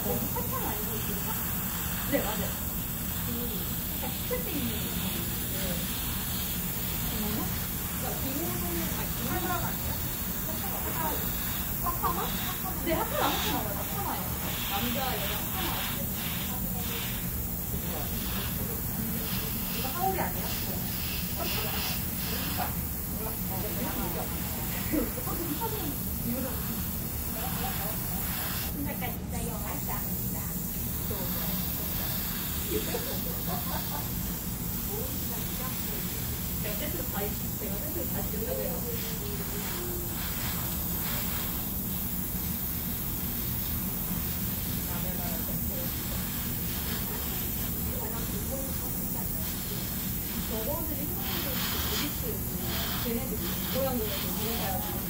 사탕 알고 있을까? 네, 맞아요. 약간 시클 때 있는 정말요? 그러니까 비밀소년 하드라가 아니에요? 하카마? 네, 하카마 맞아요. 하카마요. 남자, 여자 하카마 같아요. 이거 하울이 아니에요? 약간 진짜 영화 짱이다. 제가 세트를 다 준다고요. 저거는 일본에서 어디스 걔네들이 모양도 이렇게